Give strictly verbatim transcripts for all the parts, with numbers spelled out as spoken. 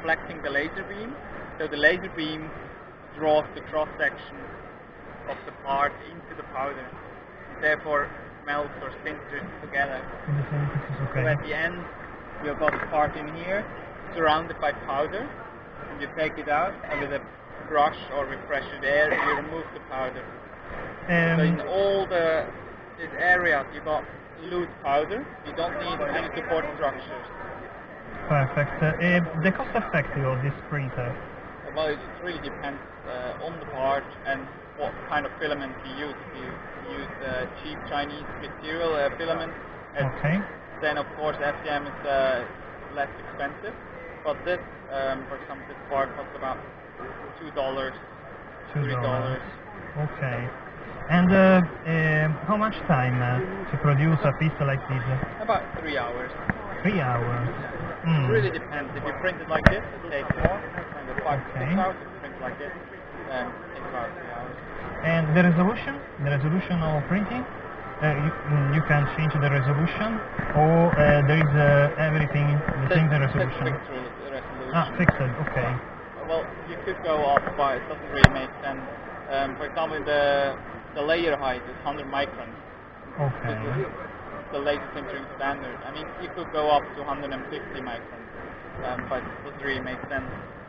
reflecting the laser beam. So the laser beam draws the cross section of the part into the powder. Therefore, melts or sinters together. Okay. So at the end, you've got a part in here, surrounded by powder, and you take it out, and with a brush or with pressured air, you remove the powder. Um, so in all the these areas, you got loose powder. You don't need any support structures. Perfect. Uh, the cost effective of this printer? Well, it really depends uh, on the part and what kind of filament you use. If you use uh, cheap Chinese material uh, filament, okay. then of course F D M is uh, less expensive. But this, um, for example, this part costs about two dollars, three dollars. Okay. And uh, uh, how much time uh, to produce a piece like this? About three hours. Three hours. Mm. It really depends. If you print it like this, it takes more. Kind of five to six hours. If you print it like this, then it takes about three hours. And the resolution? The resolution of printing? Uh, you, you can change the resolution, or uh, there is uh, everything the same the resolution? Fixed resolution. Ah, fixed. Okay. Well, you could go up, but it doesn't really make sense. Um, for example, the the layer height is one hundred microns. Okay. This is the laser sintering standard. I mean, you could go up to one hundred fifty microns, um, but it doesn't really make sense.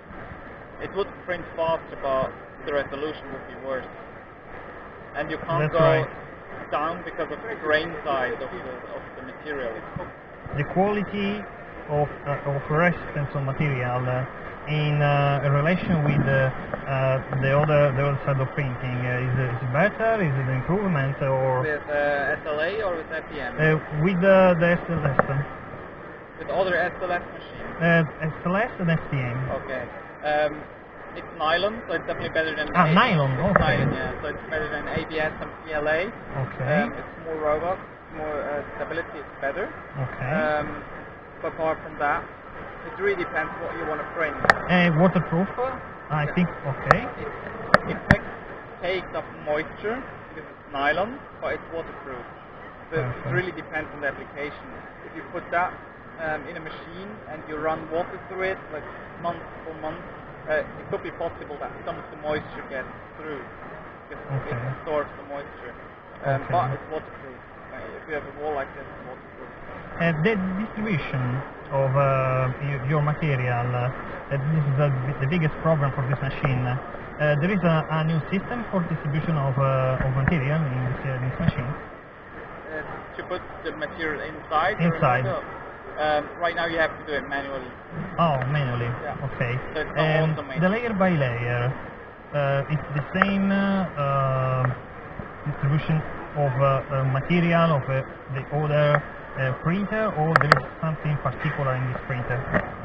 It would print faster, but the resolution would be worse. And you can't That's go right. down because of the grain size of the, of the material. The quality of, uh, of resistance of material uh, in uh, relation with uh, uh, the other the other side of printing uh, is, is better, is it an improvement, or with uh, S L A or with F D M? Uh, with uh, the S L S. With other S L S machines? Uh, S L S and F D M. Okay. Um, it's nylon, so it's definitely better than Ah, A nylon, it's okay. Nylon, yeah. So it's better than A B S and P L A. Okay. Um, it's more robust, more uh, stability, it's better. Okay. Um, but apart from that, it really depends what you want to print. Uh, waterproof? I yeah. think, okay. It, it takes up moisture because it's nylon, but it's waterproof. So Perfect. it really depends on the application. If you put that um, in a machine and you run water through it, like month for month, uh, it could be possible that some of the moisture gets through because okay. it absorbs the moisture. Um, okay. But it's waterproof. Uh, if you have a wall like this, it's waterproof. Uh, the distribution of uh, your material, uh, this is the, the biggest problem for this machine. Uh, there is a, a new system for distribution of, uh, of material in this, uh, this machine? Uh, to put the material inside? Inside. Um, right now you have to do it manually. Oh, manually. Yeah. Okay. So it's not and automated. the layer by layer, uh, it's the same uh, distribution of uh, uh, material of uh, the other uh, printer, or there is something particular in this printer?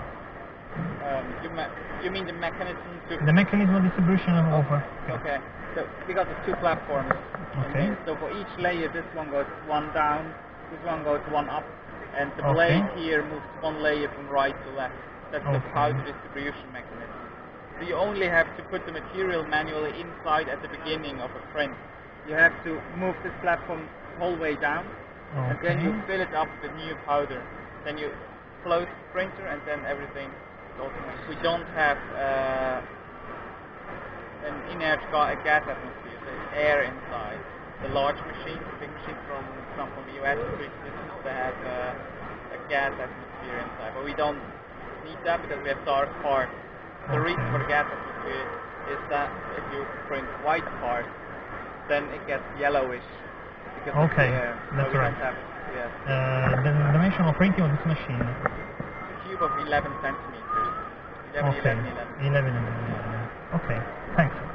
Um, you, you mean the mechanism to... The mechanism of distribution of... Uh, okay. So we got the two platforms. Okay. So for each layer, this one goes one down, this one goes one up, and the okay. blade here moves one layer from right to left. That's okay. the powder distribution mechanism. So you only have to put the material manually inside at the beginning of a print. You have to move this platform the whole way down, okay. and then you fill it up with new powder. Then you close the printer, and then everything is automated. We don't have uh, an inert ga gas atmosphere, so it's air inside. The large machines, the big machines from, from, from the U S, they have uh, a gas atmosphere inside, but we don't need that because we have dark parts. The okay. reason for the gas atmosphere is that if you print white parts, then it gets yellowish. Because okay, of the air. that's so right. Have, yes. uh, the dimension of printing of this machine? A cube of eleven centimeters. eleven, okay. eleven, eleven. eleven, eleven. Okay, thanks.